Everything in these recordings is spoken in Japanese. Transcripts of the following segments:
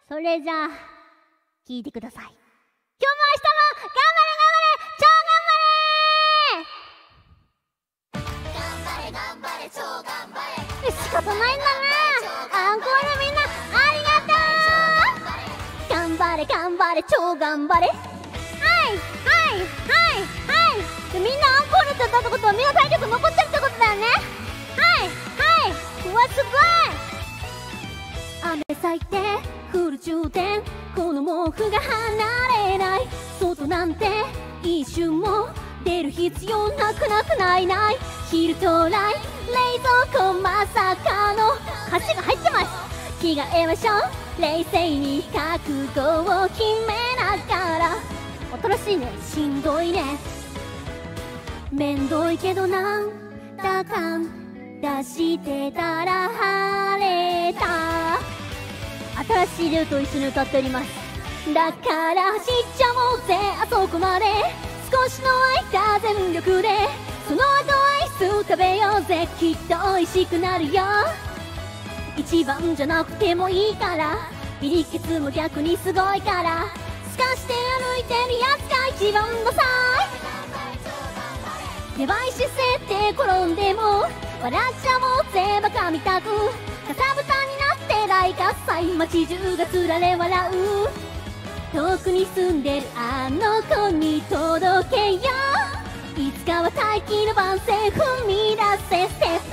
それじゃあ聞いてください。今日も明日も頑張れ超頑張れ。仕方ないんだね。アンコールみんなありがとう。頑張れ頑張れ超頑張れ。みんなアンコールって歌ったことはみんな体力残ってるってことだよね。うわすごい。雨咲いてフル充電、この毛布が離れない。外なんて一瞬も出る必要なくない昼到来、冷蔵庫まさかの箸が入ってます。着替えましょう、冷静に覚悟を決めながら。新しいね、しんどいね、めんどいけどなんだかんだしてたら晴れた。新しいルートを一緒に歌っております。だから走っちゃおうぜあそこまで。少しの間全力でその後アイス食べようぜ。きっと美味しくなるよ。一番じゃなくてもいいから、ビリケツも逆にすごいから、すかして歩いてるやつが一番ダサい。やばい姿勢って転んでも笑っちゃおうぜバカみたく。かさぶたになって大喝采、街中がつられ笑う。遠くに住んでるあの子に届けよう。いつかは大気の番線踏み出せ。ステップ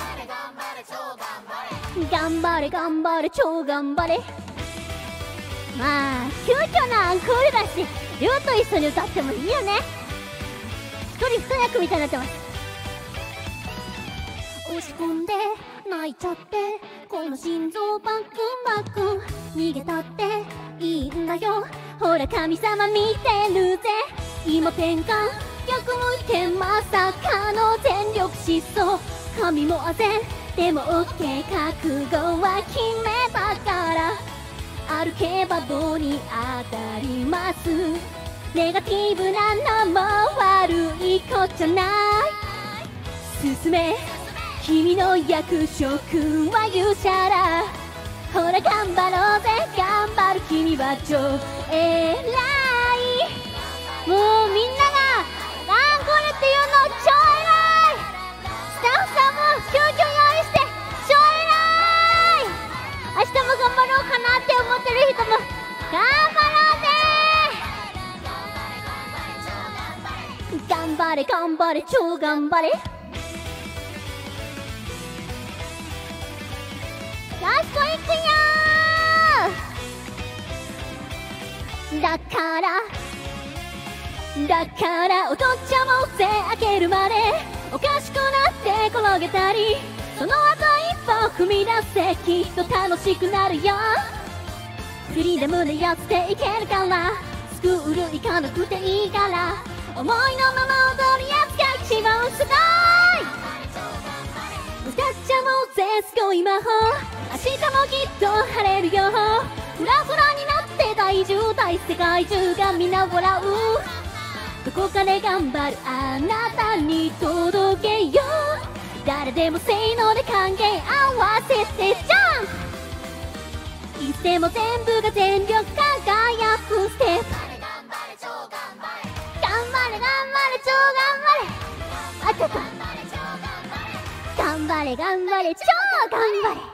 頑張れ頑張れ超頑張れ。まあ急遽のアンコールだしりょうと一緒に歌ってもいいよね。一人二役みたいになってます。押し込んで泣いちゃって、この心臓バクバク。逃げたっていいんだよ、ほら神様見てるぜ。今転換逆向いてまさかの全力疾走。髪もあぜでも OK、 覚悟は決めたから。歩けば棒に当たります。ネガティブなのも悪いことじゃない。進め君の役職は勇者だ。ほら頑張ろうぜ頑張る君は超偉い。もうみんながアンコールっていうの超偉い。スタッフさんも急遽用意して超偉い。明日も頑張ろうかなって思ってる人も頑張ろうぜ。頑張れ頑張れ超頑張れ。ラストいくよー。だから踊っちゃおうぜ開けるまで。おかしくなって転げたり、その後一歩踏み出せ。きっと楽しくなるよ。フリーダムでやっていけるから、スクール行かなくていいから、思いのまま踊るやつが一番すごい。歌っちゃおうぜすごい魔法、明日もきっと晴れるよ。フラフラになって大渋滞、世界中が皆笑う。どこかで頑張るあなたに届けよう。誰でもせーので還元合わせてジャンプ。いつでも全部が全力輝くステップ。頑張れ超頑張れ。あちょっと頑張れ超頑張れ超頑張れ。